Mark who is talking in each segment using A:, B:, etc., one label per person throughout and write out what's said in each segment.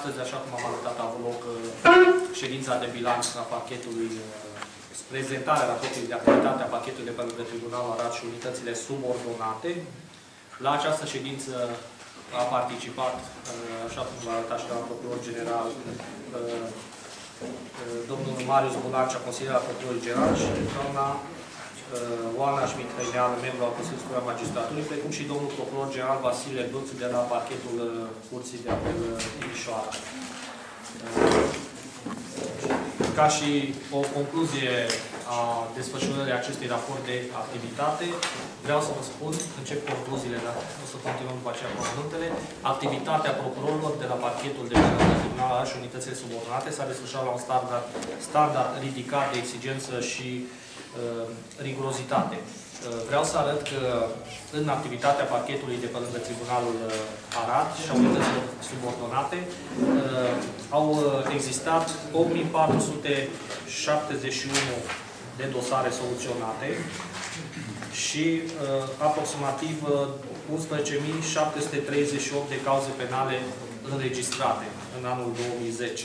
A: astăzi, așa cum am arătat, a avut loc ședința de bilanț a pachetului, prezentarea raportului de activitate a pachetului de pe lângă Tribunalul Arad și unitățile subordonate. La această ședință a participat, așa cum v-a arătat și la Procuror General, domnul Marius Bunancea, consilier al Procurorului General, și doamna Oana Schmidt-Hăineanu, membru al Consiliului Superior al Magistraturii, precum și domnul Procuror General Vasile Duț de la parchetul Curții de Apel Timișoara. Ca și o concluzie a desfășurării acestui raport de activitate, vreau să vă spun, încep concluziile, dar o să continuăm după aceea cu amănuntele. Activitatea procurorilor de la parchetul de pe Tribunal și unitățile subordonate s-a desfășurat la un standard ridicat de exigență și rigurozitate. Vreau să arăt că în activitatea parchetului de pe lângă Tribunalul Arad și a unităților subordonate au existat 8471 de dosare soluționate și aproximativ 11.738 de cauze penale înregistrate în anul 2010.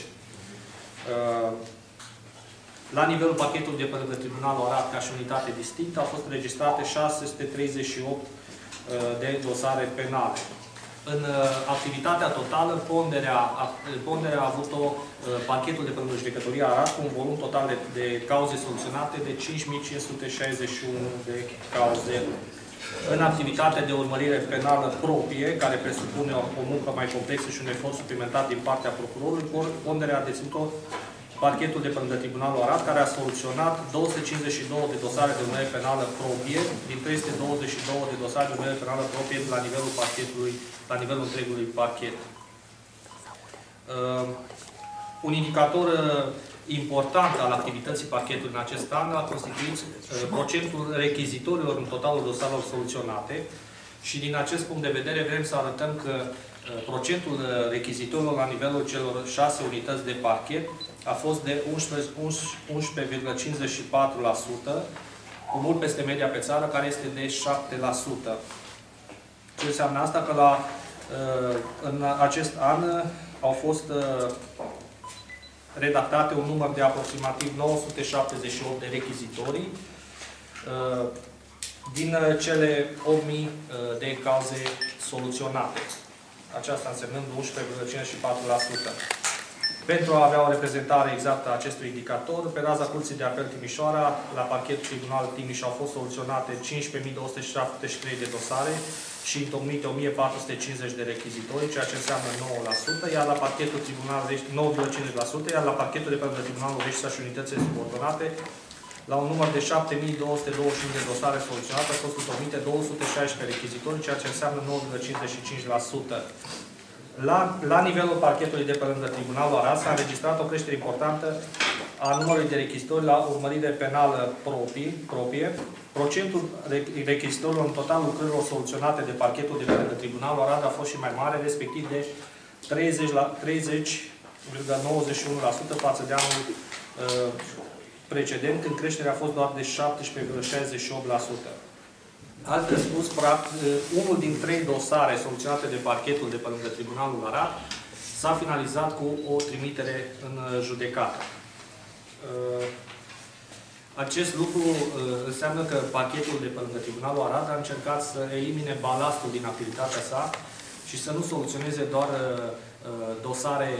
A: La nivelul pachetului de pe lângă Tribunalul Arad, ca și unitate distinctă, au fost înregistrate 638 de dosare penale. În activitatea totală, ponderea a avut-o pachetul de pe lângă Judecătoria Arad, cu un volum total de cauze soluționate de 5.561 de cauze. În activitatea de urmărire penală proprie, care presupune o muncă mai complexă și un efort suplimentar din partea procurorului, ponderea a deținut-o parchetul de pe lângă Tribunalul Arad, care a soluționat 252 de dosare de urmărire penală proprie, din 322 de dosare de urmărire penală proprie la nivelul parchetului, la nivelul întregului parchet. Un indicator important al activității parchetului în acest an a constituit procentul rechizitorilor în totalul dosarelor soluționate și din acest punct de vedere vrem să arătăm că procentul rechizitorilor la nivelul celor 6 unități de parchet a fost de 11,54%, cu mult peste media pe țară, care este de 7%. Ce înseamnă asta? Că în acest an au fost redactate un număr de aproximativ 978 de rechizitorii din cele 8.000 de cauze soluționate. Aceasta însemnând 11,54%. Pentru a avea o reprezentare exactă a acestui indicator, pe raza Curții de Apel Timișoara, la parchetul Tribunal Timiș au fost soluționate 15.273 de dosare și întocmite 1.450 de rechizitori, ceea ce înseamnă 9%, iar la parchetul Tribunal 9,50%, iar la parchetul de pe lângă Tribunalul Rești și unitățile subordonate, la un număr de 7.225 de dosare soluționate, au fost întocmite 216 rechizitori, ceea ce înseamnă 9,55%. La nivelul parchetului de pe lângă Tribunalul Arad s-a înregistrat o creștere importantă a numărului de rechizitori la urmărire penală proprie. Procentul rechizitorilor în total lucrărilor soluționate de parchetul de pe lângă Tribunalul Arad a fost și mai mare, respectiv de 30,91% față de anul precedent, când creșterea a fost doar de 17,68%. Altfel spus, unul din 3 dosare soluționate de parchetul de pe lângă Tribunalul Arad s-a finalizat cu o trimitere în judecată. Acest lucru înseamnă că parchetul de pe lângă Tribunalul Arad a încercat să elimine balastul din activitatea sa și să nu soluționeze doar dosare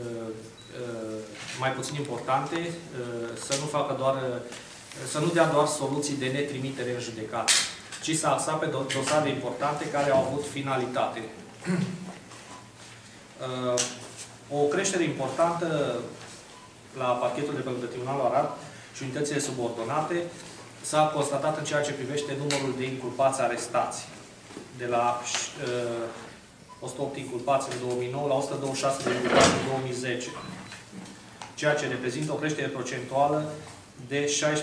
A: mai puțin importante, să nu dea doar soluții de netrimitere în judecată, ci să axa pe dosare importante care au avut finalitate. O creștere importantă la parchetul de pe lângă Tribunalul Arad și unitățile subordonate s-a constatat în ceea ce privește numărul de inculpați arestați. De la 108 inculpați în 2009 la 126 de inculpați în 2010. Ceea ce reprezintă o creștere procentuală de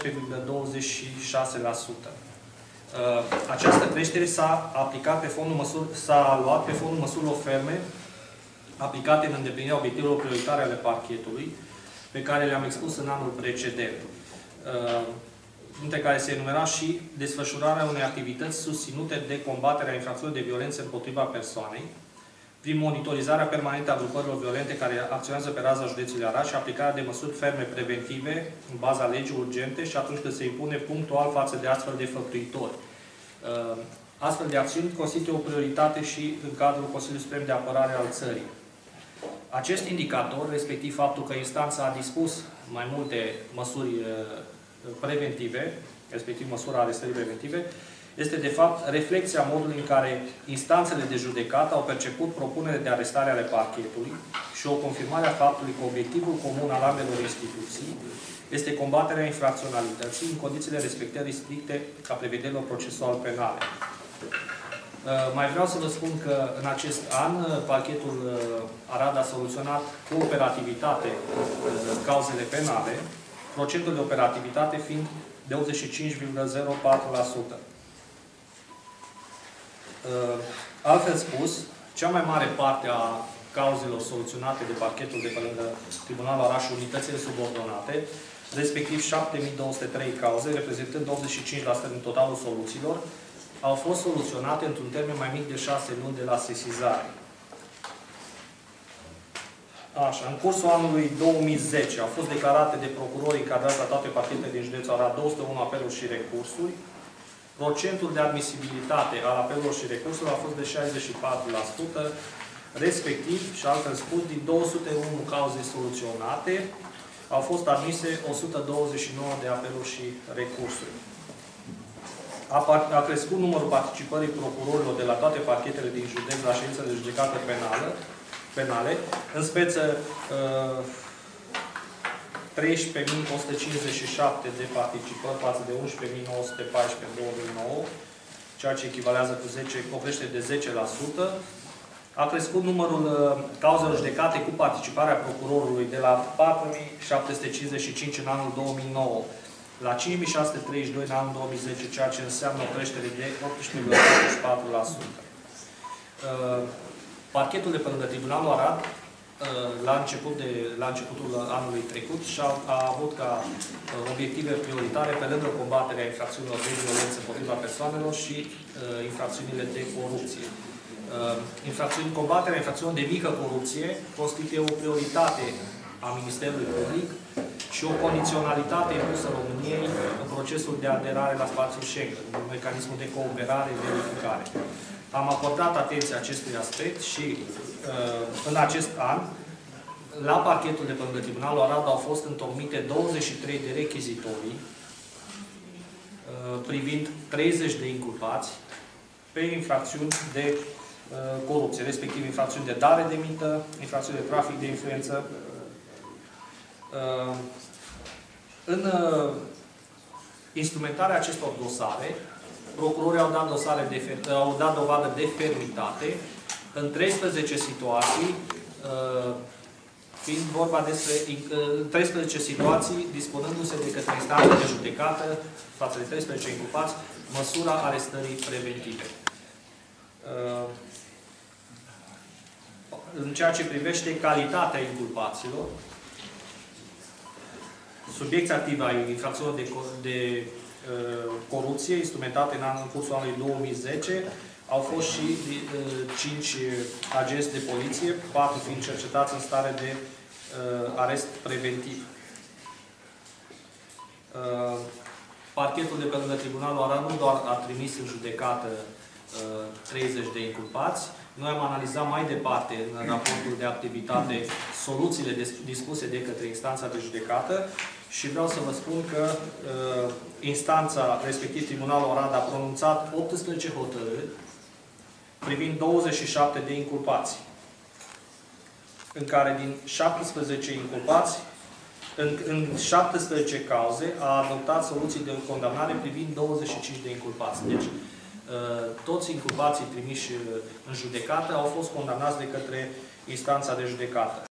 A: 16,26%. Această creștere s-a luat pe fondul măsurilor ferme aplicate în îndeplinirea obiectivelor prioritare ale parchetului, pe care le-am expus în anul precedent, dintre care se enumera și desfășurarea unei activități susținute de combaterea infracțiunilor de violență împotriva persoanei, prin monitorizarea permanentă a grupărilor violente care acționează pe raza județului Arad și aplicarea de măsuri ferme preventive în baza legii urgente și atunci când se impune punctual față de astfel de făptuitori. Astfel de acțiuni constituie o prioritate și în cadrul Consiliului Suprem de Apărare al țării. Acest indicator, respectiv faptul că instanța a dispus mai multe măsuri preventive, respectiv măsura arestării preventive, este de fapt reflexia modului în care instanțele de judecată au perceput propunere de arestare ale parchetului și o confirmare a faptului că obiectivul comun al ambelor instituții este combaterea infracționalității în condițiile respectării stricte a prevederilor procesual penale. Mai vreau să vă spun că în acest an parchetul Arad a soluționat cu operativitate cauzele penale, procentul de operativitate fiind de 85,04%. Altfel spus, cea mai mare parte a cauzelor soluționate de parchetul de pe lângă Tribunalul Arad și unitățile subordonate, respectiv 7203 cauze, reprezentând 85% din totalul soluțiilor, au fost soluționate într-un termen mai mic de 6 luni de la sesizare. Așa, în cursul anului 2010 au fost declarate de procurori încadrați la toate parchetele din județul Arad 201 apeluri și recursuri. Procentul de admisibilitate al apelurilor și recursurilor a fost de 64%, respectiv, și altfel spus, din 201 cauze soluționate, au fost admise 129 de apeluri și recursuri. A crescut numărul participării procurorilor de la toate parchetele din județ la ședințele de judecată penale, în speță 13.157 de participări față de 11.914 în 2009, ceea ce echivalează cu o creștere de 10%. A crescut numărul cauzelor judecate cu participarea procurorului de la 4.755 în anul 2009 la 5.632 în anul 2010, ceea ce înseamnă o creștere de 18,44%. Parchetul de pe lângă Tribunalul Arad, la începutul anului trecut, a avut ca obiective prioritare, pe lângă combaterea infracțiunilor de violență împotriva persoanelor și infracțiunile de corupție. Combaterea infracțiunilor de mică corupție constituie o prioritate a Ministerului Public și o condiționalitate impusă României în procesul de aderare la spațiul Schengen, un mecanismul de cooperare, verificare. Am acordat atenție acestui aspect și în acest an, la parchetul de pe lângă Tribunalul Arad au fost întocmite 23 de rechizitorii privind 30 de inculpați pe infracțiuni de corupție, respectiv infracțiuni de dare de mită, infracțiuni de trafic de influență. În instrumentarea acestor dosare, procurorii au dat dovadă de fermitate în 13 situații, fiind vorba despre 13 situații, dispunându-se de către instanța de judecată, față de 13 inculpați, măsura arestării preventive. În ceea ce privește calitatea inculpaților, subiecți activi ai infracțiunilor de corupție, instrumentate în cursul anului 2010, au fost și 5 agenți de poliție, 4 fiind cercetați în stare de arest preventiv. Parchetul de pe lângă Tribunalul Arad nu doar a trimis în judecată 30 de inculpați, noi am analizat mai departe în raportul de activitate soluțiile dispuse de către instanța de judecată și vreau să vă spun că instanța, respectiv Tribunalul Arad, a pronunțat 18 hotărâri privind 27 de inculpați, în care din 17 inculpați, în 17 cauze, a adoptat soluții de condamnare privind 25 de inculpați. Deci, toți inculpații trimiși în judecată au fost condamnați de către instanța de judecată.